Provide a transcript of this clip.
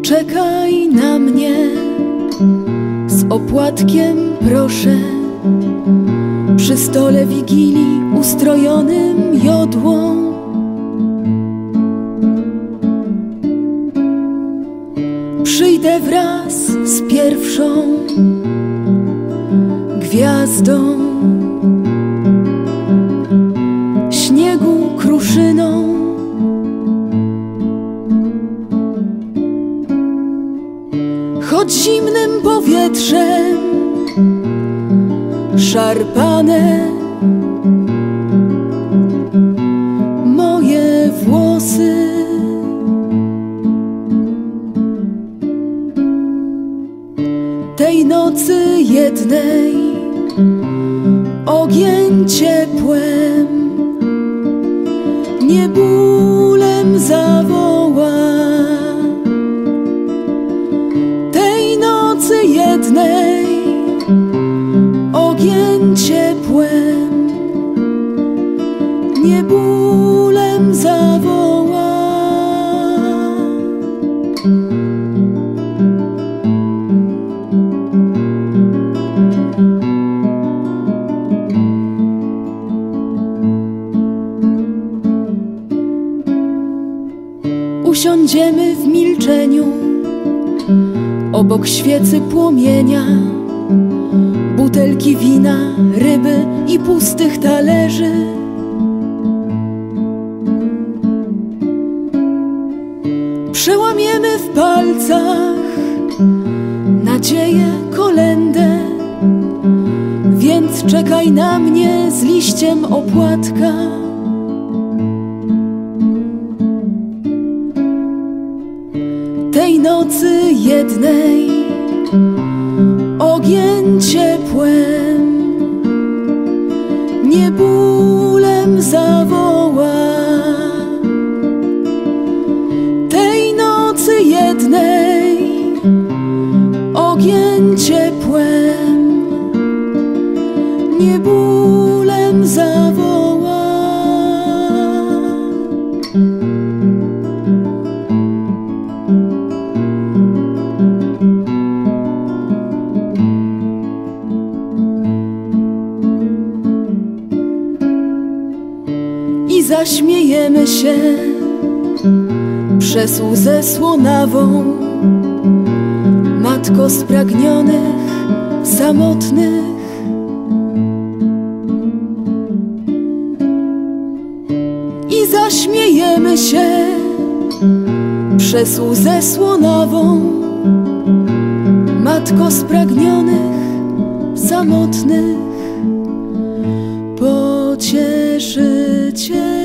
Czekaj na mnie z opłatkiem, proszę, przy stole wigilii ustrojonym jodłą. Przyjdę wraz z pierwszą gwiazdą, śniegu kruszyną. Choć zimnym powietrzem szarpane moje włosy, tej nocy jednej ogień ciepłem nie bólem zawoła. Tej nocy jednej ogień ciepłem nie bólem zawoła. Usiądziemy w milczeniu obok świecy płomienia, butelki wina, ryby i pustych talerzy. Przełamiemy w palcach nadzieję, kolędę, więc czekaj na mnie z liściem opłatka. Tej nocy jednej ogień ciepłem nie bólem zawoła. Tej nocy jednej ogień ciepłem nie bólem zawoła. I zaśmiejemy się przez łzę słonawą, matko spragnionych, samotnych. I zaśmiejemy się przez łzę słonawą, matko spragnionych, samotnych. Pocieszy Cię